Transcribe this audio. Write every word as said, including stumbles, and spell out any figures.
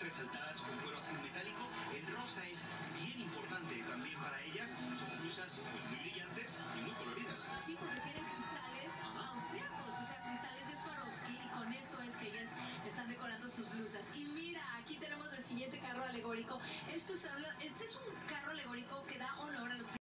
resaltadas con cuero azul metálico. El rosa es bien importante también para ellas. Son blusas pues, muy brillantes y muy coloridas. Sí, porque tienen cristales austriacos, o sea, cristales de Swarovski, y con eso es que ellas están decorando sus blusas. Y mira, aquí tenemos el siguiente carro alegórico. Este es, este es un carro alegórico que da honor a los